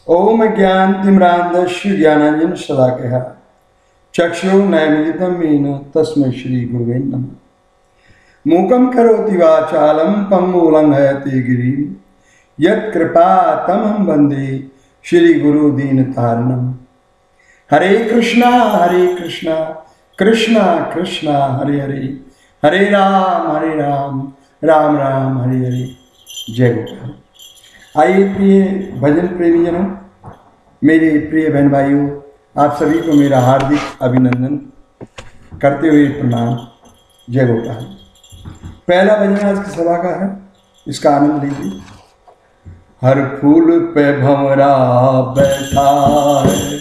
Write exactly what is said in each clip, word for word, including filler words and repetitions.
ओम ज्ञानतिमिरान्धस्य ज्ञानाञ्जन शलाकया चक्षुर्नैमिलितं येन तस्मै श्री गुरुवे नमः। मूकं करोति वाचालं पङ्गुं लङ्घयति गिरिं यत्कृपातमहं वन्दे श्री गुरुदीनतारिणम्। हरे कृष्णा हरे कृष्णा कृष्णा कृष्णा हरे हरे, हरे राम हरे राम राम राम हरे हरे। जय गोपाल। आइए प्रिय भजन प्रेमीजनों, मेरे प्रिय बहन भाइयों, आप सभी को मेरा हार्दिक अभिनंदन करते हुए प्रणाम। जय गोपाल। पहला भजन आज की सभा का है, इसका आनंद लीजिए। हर फूल पे भंवरा बैठा है,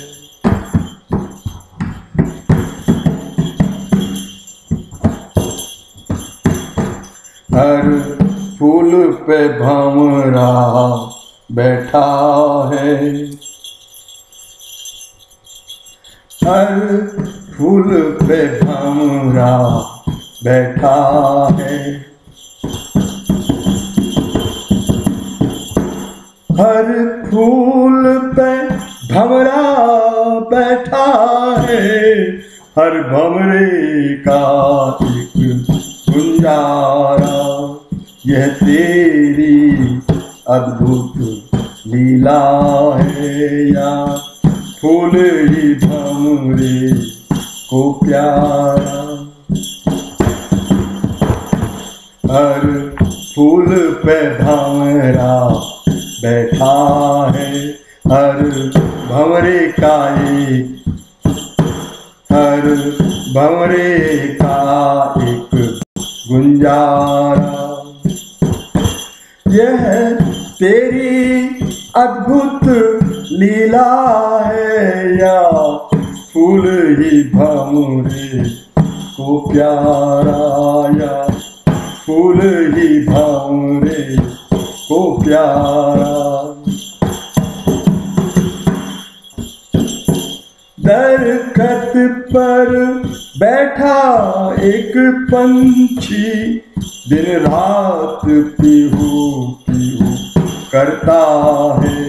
हर फूल पे भंवरा बैठा है, हर फूल पे भंवरा बैठा है, हर फूल पे भंवरा बैठा है, हर भंवरे का एक गुंजारा। यह तेरी अद्भुत लीला है, या फूल ही भंवरे को प्यारा। हर फूल पे भंवरा बैठा है, हर भंवरे का एक, हर भंवरे का एक गुंजारा। यह तेरी अद्भुत लीला है, या फूल ही भंवरे को प्यारा, या फूल ही भंवरे को प्यारा। दरखत पर बैठा एक पंछी, दिन रात पीहू पीहू करता है।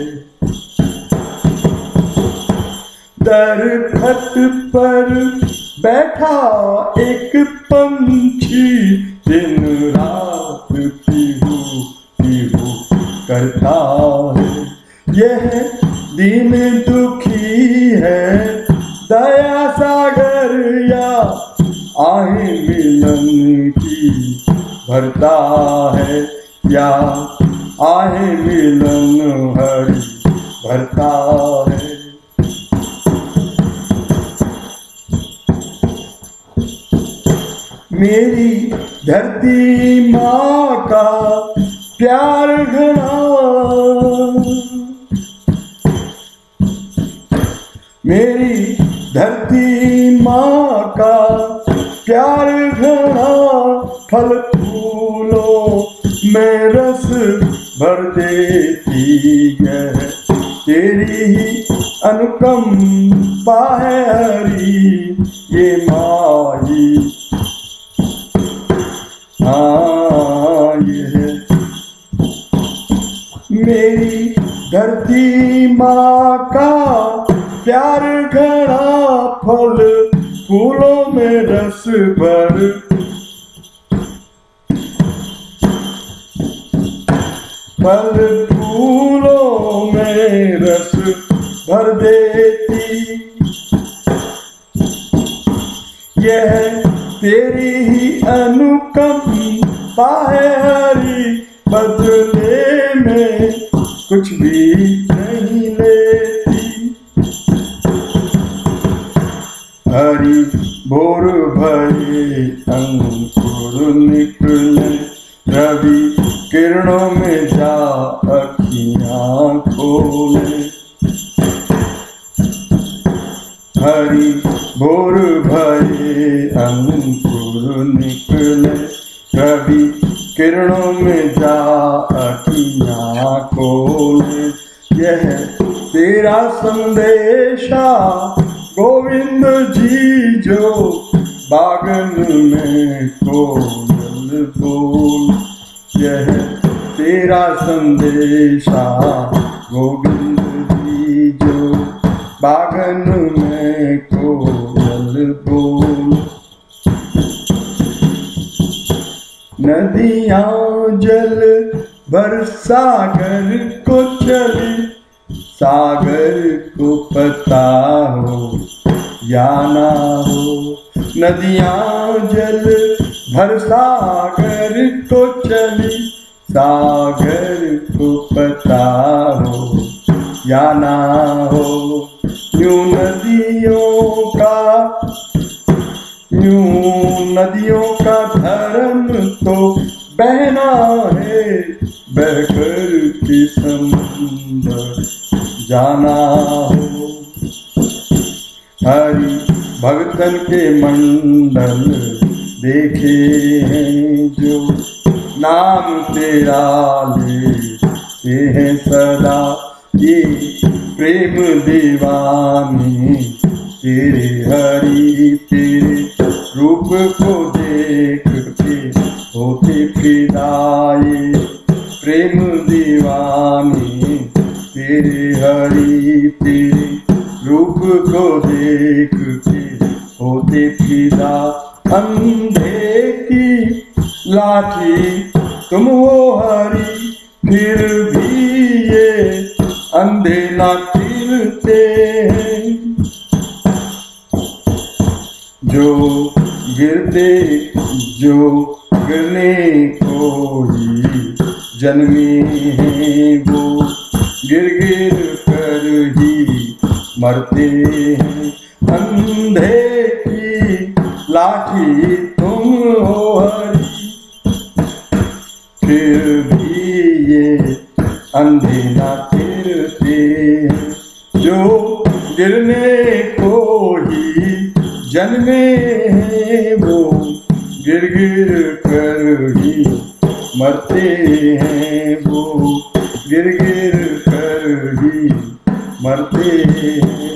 दरखत पर बैठा एक पंछी, दिन रात पीहू पीहू करता है। यह दीन दुखी है दया सागर, या आहे मिलन की भरता है, या आहे मिलन हरि भरता है। मेरी धरती माँ का प्यार घना, मेरी धरती माँ का प्यार घना, फल फूलों में रस भर देती है। तेरी ही अनुकंपा है हरी, ये माही हाँ ये मेरी धरती माँ का प्यार घड़ा, फल फूलों में रस भर, फल फूलों में रस भर देती। यह तेरी ही अनुकंपा है हरि, बदले में कुछ भी नहीं लेती। हरि भोर भरे अंकुर निकले, रवि किरणों में जा अखियाँ खोले। हरि भोर भरे अंकुर निकले, रवि किरणों में जा अखियाँ खोले। यह तेरा संदेशा गोविंद जी, जो बागन में कोयल बोल। यह तेरा संदेशा गोविंद जी, जो बागन में कोयल बोल। नदियाँ जल भर सागर को चली, सागर को पता हो या ना हो। नदियाँ जल भर सागर को चली, सागर को पता हो या ना हो। यूं नदियों का यूं नदियों का धर्म तो बहना है, बहकर के समुंदर जाना हो। हरि भगतन के मंडल देखे हैं जो, नाम तेरा लेते हैं सदा। ये प्रेम दीवाने तेरे हरि, तेरे रूप को देख के होते फिदा। ये प्रेम दीवाने तेरे हरि, तेरे रूप को देख के होते फिदा। अंधे की लाठी तुम हो हरि, फिर भी ये अंधे ना फिरते हैं। जो गिरते जो गिरने को ही जन्मे हैं, वो गिर गिर कर ही मरते हैं। अंधे की लाठी तुम हो हरि, फिर भी ये अंधे ना फिरते हैं। जो गिरने को ही जन्मे हैं, वो गिर गिर कर ही मरते हैं। वो गिर गिर कर ही मरते हैं।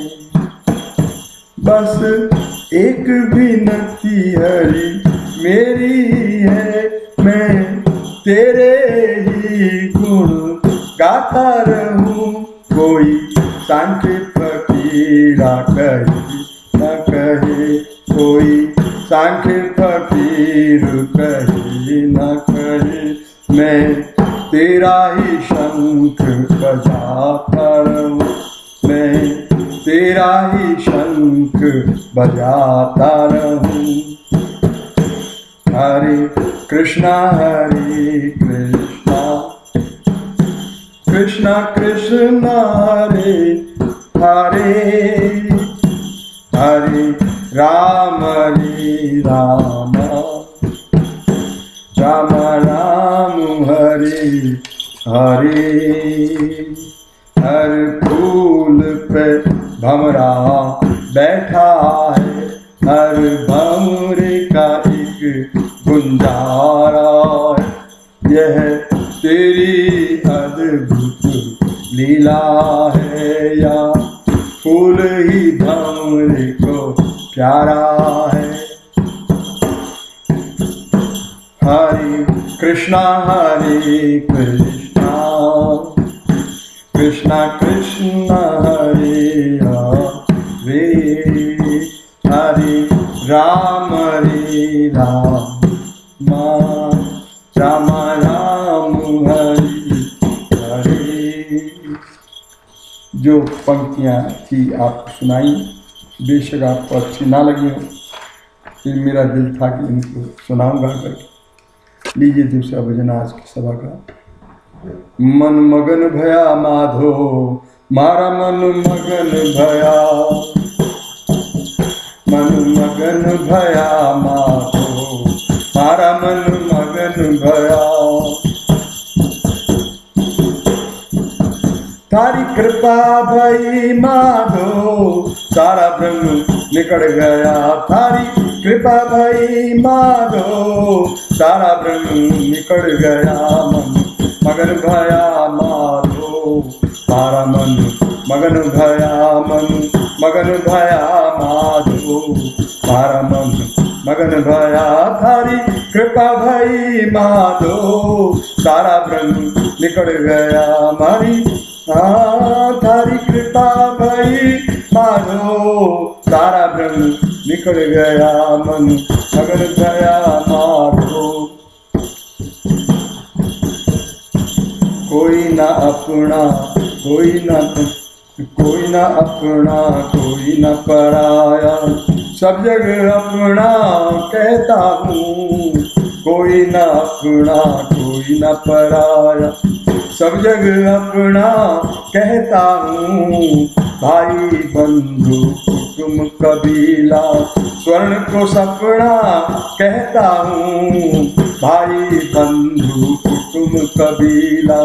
बस एक विनती हरि मेरी है, मैं तेरे ही गुण गाता रहूं। कोई सांख्य फकीरा कहे न कहे, कोई सांख्य फकीर कहे न कहे, मैं तेरा ही शंख बजाता रहूं। मैं तेरा ही शंख बजाता रहूं। हरे कृष्णा हरे कृष्णा, कृष्णा कृष्णा हरे हरे, हरे राम हरे राम, राम राम हरे हरे। हर फूल पे भंवरा बैठा है, हर भंवरे का एक गुंजारा है। यह तेरी अद्भुत लीला है, या फूल ही भंवरे को प्यारा है। हरे कृष्णा हरे कृष्णा, कृष्णा कृष्णा हरे हरे, हरे राम हरे राम, राम राम हरे हरे। जो पंक्तियाँ थी आपको सुनाई, बेशक आपको अच्छी ना लगी हो, फिर मेरा दिल था कि इनको सुनाऊंगा करके। लीजिए दूसरा भजन आज की सभा का। मन मगन भया माधो, मारा मन मगन भया, मन मगन भया माधो, मारा मन मगन भया। तारी कृपा भई माधो, सारा ब्रह्म निकट गया। तारी कृपा भई माधो, सारा ब्रह्म निकट गया। मन मगन भया माधो, मारा मन मगन भया। मन मगन भया माधो, मारा मन मगन भया। थारी कृपा भई माधो, सारा ब्रह्म निकट गया। मारी हाँ थारी कृपा सारा ब्रह्म निकल गया मन मगन भया माधो। कोई ना अपना कोई ना कोई ना अपना कोई ना पराया, सब जगह अपना कहता हूँ। कोई ना अपना कोई ना पराया, सब जगह अपना कहता हूँ। भाई बंधु कुटुंब कबीला स्वर्ण को सपना कहता हूँ। भाई बंधु कुटुंब कबीला।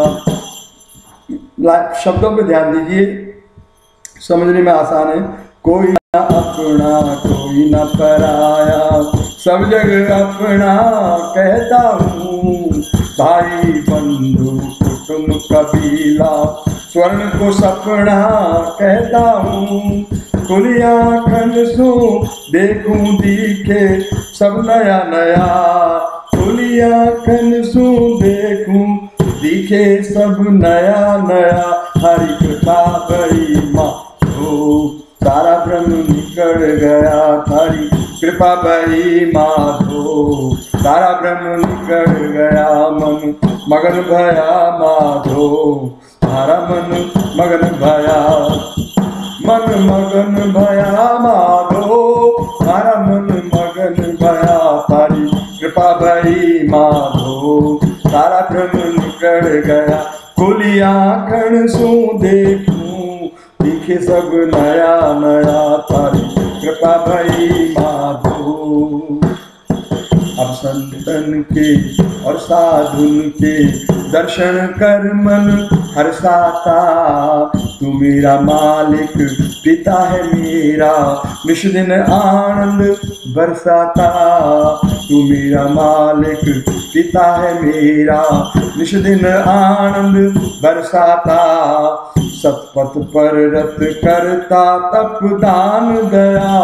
शब्दों पे ध्यान दीजिए, समझने में आसान है। कोई ना अपना कोई ना पराया, सब जगह अपना कहता हूँ। भाई बंधु कुटुंब कबीला स्वर्ण को सपना कहता हूँ। खुली आँखन सू देखूं दिखे सब नया नया, खुली आँखन सू देखूं दिखे सब नया नया। हरि कृपा भई माधो, सारा ब्रह्म निकल गया। हरि कृपा भई माधो, सारा ब्रह्म निकल गया। मन मगन भया माधो, सारा मन मगन भया। मन मगन भया माधो, सारा मन मगन भया। हरि कृपा भई माधो, सारा ब्रह्म निकल गया। खुली आँखन सू देखूं दिखे सब नया नया। तारी कृपा भई माधो। अब संतन के और साधुन के दर्शन कर मन हर्षाता। तू मेरा मालिक पिता है मेरा, निश दिन आनंद बरसाता। तू मेरा मालिक पिता है मेरा, निश दिन आनंद बरसाता। सतपथ पर रत करता तप दान दया,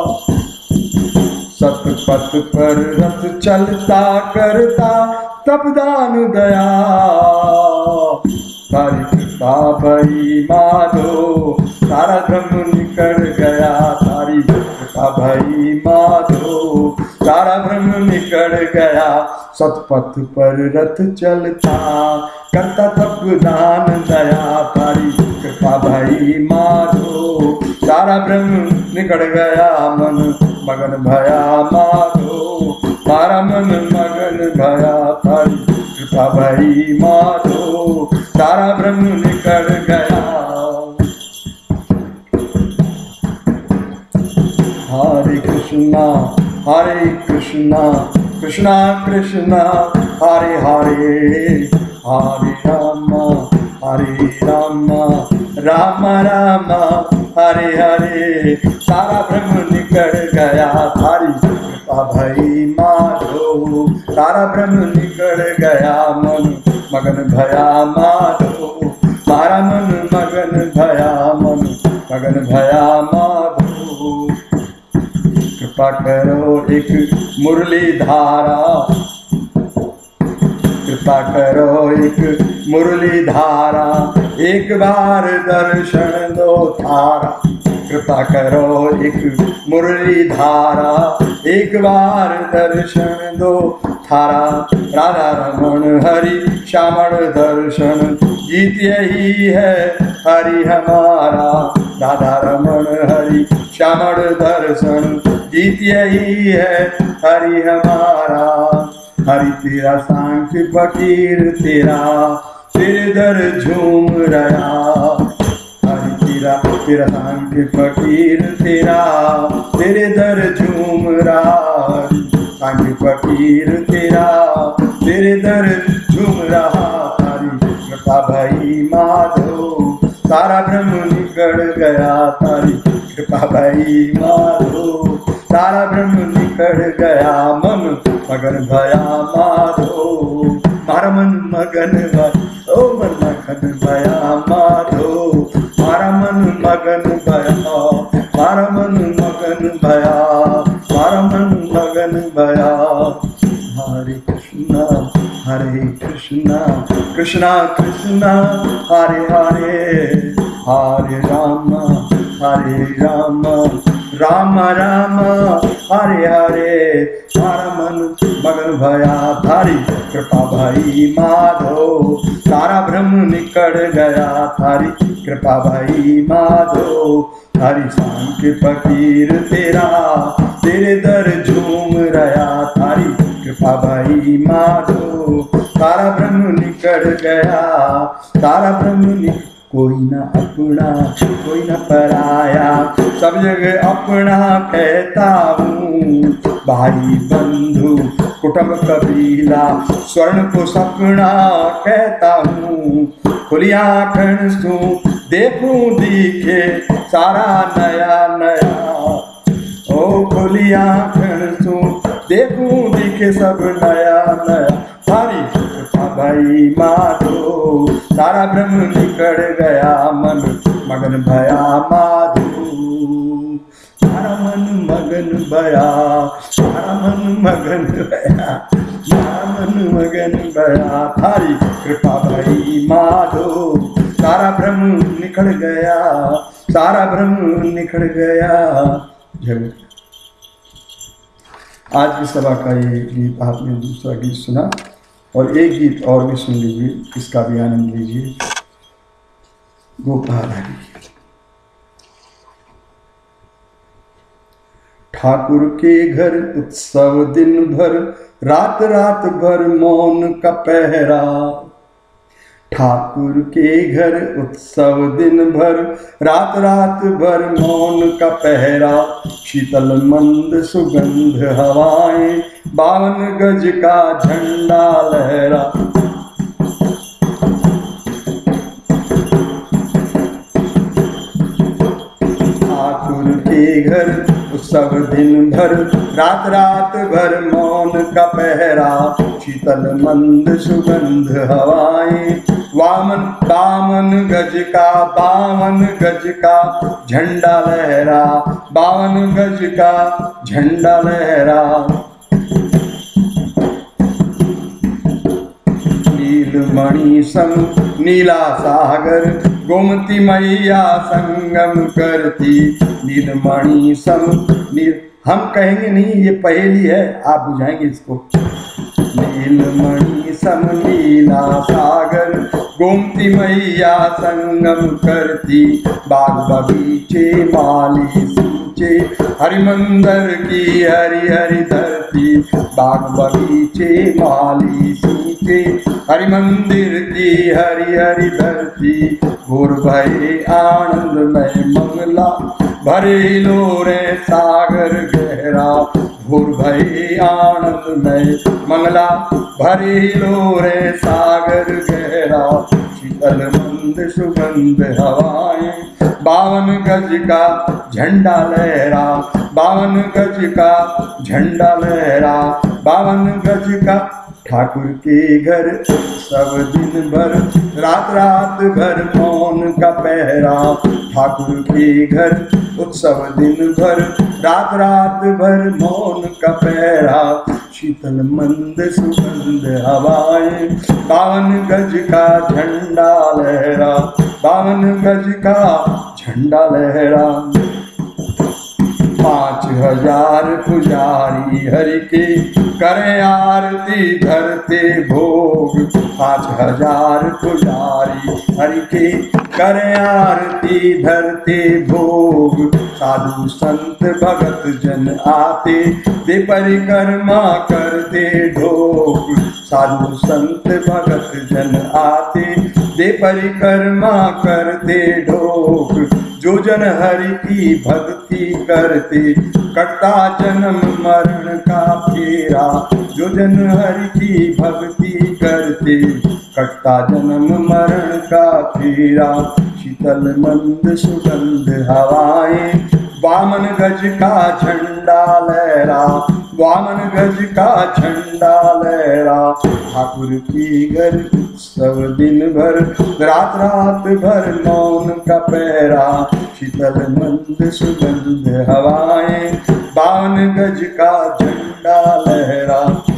सतपथ पर रथ चलता करता तप दान दया। तारी कृपा भई माधो, सारा ब्रह्म निकल गया। तारी कृपा भई माधो, सारा ब्रह्म निकल गया। सतपथ पर रथ चलता करता तप दान दया। तारी कृपा भई माधो, सारा ब्रह्म निकल गया। मन मगन भया माधो, सारा मन मगन भया। तारी कृपा भई माधो, सारा ब्रह्म निकल गया। हरे कृष्णा हरे कृष्णा कृष्णा कृष्णा हरे हरे, हरे राम हरे राम राम राम हरे हरे। सारा ब्रह्म निकल गया। तारी कृपा भई माधो, सारा ब्रह्म निकल गया। मन मगन भया माधो, सारा मन मगन भया। मन मगन भया माधो। कृपा करो एक मुरली धारा, कृपा करो एक मुरली धारा। एक बार दर्शन दो थारा, कृपा करो एक मुरली धारा। एक बार दर्शन दो थारा। राधा रमण हरि श्यामण दर्शन, गीत यही है हरि हमारा। राधा रमण हरि श्यामण दर्शन, गीत यही है हरि हमारा। हरि तेरा सांख्य फकीर तेरा, तेरे दर झूम रहा। हरि तेरा तेरा सांख्य फकीर तेरा, तेरे दर झूम रहा। सांख्य फकीर तेरा, तेरे दर झूम रहा। हरि कृपा भई माधो, सारा ब्रह्म निकल गया। तारी कृपा भई माधो, सारा ब्रह्म निकल गया। मन मगन भया माधो, मारा मन मगन भया। ओ मन मगन भया माधो, मारा मन मगन भया। मारा मन मगन भया, मारा मन मगन भया। हरे कृष्णा हरे कृष्णा कृष्णा कृष्णा हरे हरे, हरे राम हरे राम राम राम हरे हरे, तारा मन मगन भया थारी कृपा भाई माधो, तारा ब्रह्म निकट गया थारी कृपा भाई माधो, हरि सांख्य फकीर तेरा तेरे दर झूम रहा थारी कृपा भाई माधो, तारा ब्रह्म निकट गया, तारा ब्रह्म निकट, कोई न अपना कोई न पराया, सब जगह अपना कहता हूँ, भाई बंधु कुटुंब कबीला स्वर्ण को सपना कहता हूँ, खुली आँखन सू देखूं दिखे सारा नया नया, ओ खुली आँखन सू देखूं दिखे सब नया नया, थारी कृपा भाई माधो, तारा ब्रह्म निकट गया मन मगन भया माधो, तारा मन मगन भया, तारा मन मगन भया, तारा मन मगन भया, थारी कृपा भाई माधो, तारा ब्रह्म निकट गया, तारा ब्रह्म निकट गया। जय आज की सभा का ये गीत आपने दूसरा गीत सुना, और एक गीत और भी सुन लीजिए, इसका भी आनंद लीजिए। गोपाल हरि ठाकुर के घर उत्सव दिन भर, रात रात भर मौन का पहरा, ठाकुर के घर उत्सव दिन भर, रात रात भर मौन का पहरा, शीतल मंद सुगंध हवाएं, बावन गज का झंडा लहरा, ठाकुर के घर उत्सव दिन भर, रात रात भर मौन का पहरा, शीतल मंद सुगंध हवाएं, वामन बावन गज का बावन गज का झंडा लहरा, बावन गज का झंडा लहरा, नीलमणि सम नीला सागर, गोमती मैया संगम करती, नीलमणि सम नील, हम कहेंगे नहीं ये पहेली है, आप बुझाएंगे इसको। नीलमणि सम नीला सागर, गोमती मैया संगम करती, बाग बगीचे माली सूचे, हरि मंदिर की हरि हरि धरती, बाग बगीचे माली सूचे, हरि मंदिर की हरि हरि धरती, घोर भय आनंद में मंगला, भरे लोरे सागर गहरा, घोर भय आनंद में मंगला, भरे लोरे सागर गहरा, शीतल मंद सुगंध हवाएं, बावन गज का झंडा लहरा, बावन गज का झंडा लहरा, बावन गज का, ठाकुर के घर सब दिन भर, रात रात भर मौन का पहरा, ठाकुर के घर उत्सव दिन भर, रात रात भर मौन का पहरा, शीतल मंद सुगंध हवाएं, बावन गज का झंडा लहरा, बावन गज का झंडा लहरा, पाँच हजार पुजारी हरि के करें आरती धरते भोग, पाँच हजार पुजारी हरि के करें आरती धरते भोग, साधु संत भगत जन आते दे परिक्रमा करते ढोग, साधु संत भगत जन आते दे परिक्रमा करते ढोग, जो जन हरि की भक्ति करते कटता जन्म मरण का फेरा, जो जन हरि की भक्ति करते कटता जन्म मरण का फेरा, शीतल मंद सुगंध हवाएं, वामन गज का झंडा लहरा, वामन गज का झंडा लहरा, ठाकुर की घर सब दिन भर, रात रात भर मौन का पहरा, शीतल मंद सुगंध हवाएं, बावन गज का झंडा लहरा,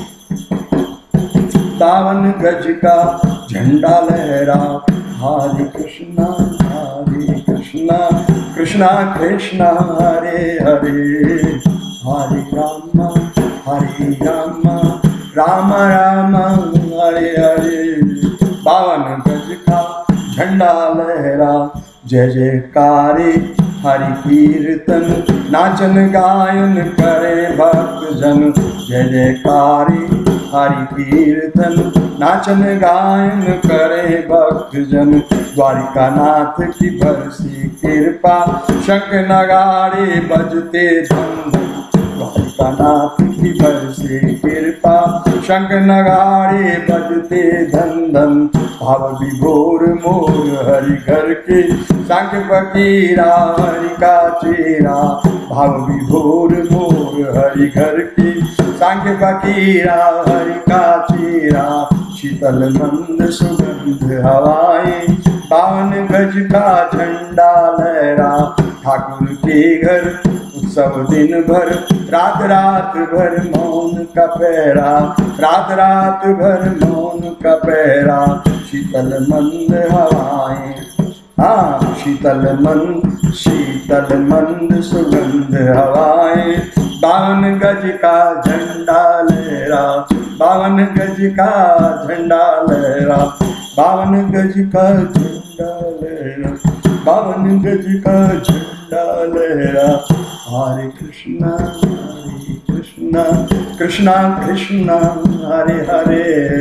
बावन गज का झंडा लहरा, हरे कृष्णा हरे कृष्णा कृष्ण कृष्णा कृष्णा हरे हरे हरे राम हरे राम राम राम हरे हरे। बावन गज का झंडा लहरा जय जयकारे हरि कीर्तन नाचन गायन करे भक्त जन जय जयकारे हरि कीर्तन नाचन गायन करे भक्त जन। द्वारिका नाथ की बरसी कृपा शंख नगाड़े बजते धन धन। द्वारिका नाथ की बरसी कृपा शंख नगाड़े बजते धन धन। भाव विभोर मोर हरि घर के सांख्य फकीरा हरि का चेरा। भाव विभोर मोर हरि घर के सांख्य फकीरा हरि का चेरा। शीतल मंद सुगंध हवाएं बावन गज का झंडा लहरा। ठाकुर के घर उत्सव दिन भर रात रात भर मौन का पहरा। रात रात भर मौन का पहरा। शीतल मंद हवाएं हाँ शीतल मंद शीतल मंद सुगंध हवाएं बावन गज का झंडा लहरा। बावन गज का झंडा लहरा। बावन गज का झंडा लहरा। बावन गज का झंडा लहरा। हरे कृष्णा हरे कृष्णा कृष्णा कृष्णा हरे हरे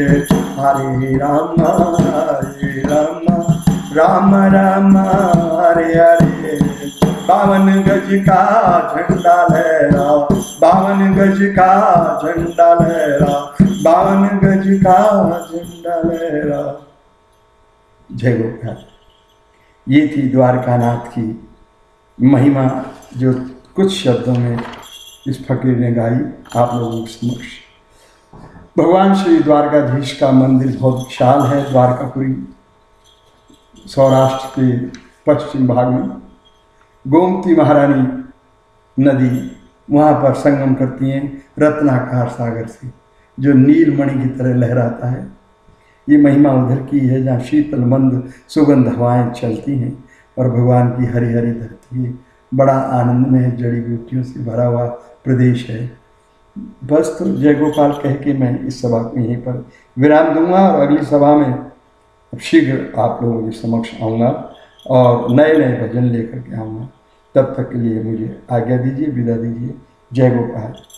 हरे राम हरे राम राम राम हरे हरे। बावन गज का झंडा लहरा। बावन गज का झंडा लहरा। बावन गज का झंडा लहरा। जय गोपाल। ये थी द्वारकानाथ की महिमा जो कुछ शब्दों में इस फकीर ने गाई आप लोगों के समक्ष। भगवान श्री द्वारकाधीश का मंदिर बहुत विशाल है। द्वारकापुरी सौराष्ट्र के पश्चिम भाग में गोमती महारानी नदी वहाँ पर संगम करती हैं रत्नाकार सागर से जो नीलमणि की तरह लहराता है। ये महिमा उधर की है जहाँ शीतल मंद सुगंध हवाएं चलती हैं और भगवान की हरी हरी धरती है। बड़ा आनंद में जड़ी बूटियों से भरा हुआ प्रदेश है। बस तो जय गोपाल कह के मैं इस सभा को यहीं पर विराम दूंगा और अगली सभा में शीघ्र आप लोगों के समक्ष आऊँगा और नए नए भजन लेकर के आऊँगा। तब तक के लिए मुझे आज्ञा दीजिए, विदा दीजिए। जय गोपाल।